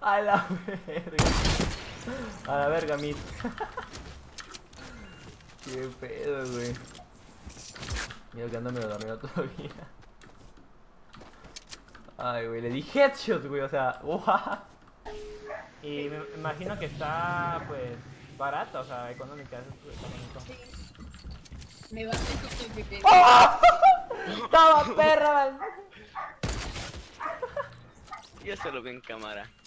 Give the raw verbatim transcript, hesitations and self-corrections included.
A la verga. A la verga, Mit. Qué pedo, güey. Mira que ando medio dormido todavía. Ay, güey, le di headshot, güey, o sea, ¡guau! Y me imagino que está, pues, barato, o sea, económica, eso es económico. Sí. Me va a hacer tu pipi. ¡Oh! ¡Estaba perra! Yo se lo vi en cámara.